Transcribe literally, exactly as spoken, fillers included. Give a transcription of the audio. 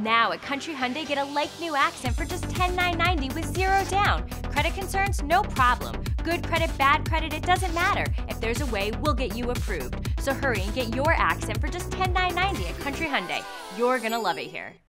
Now at Country Hyundai, get a like-new accent for just ten thousand nine hundred ninety dollars with zero down. Credit concerns? No problem. Good credit, bad credit, it doesn't matter. If there's a way, we'll get you approved. So hurry and get your accent for just ten thousand nine hundred ninety dollars at Country Hyundai. You're gonna love it here.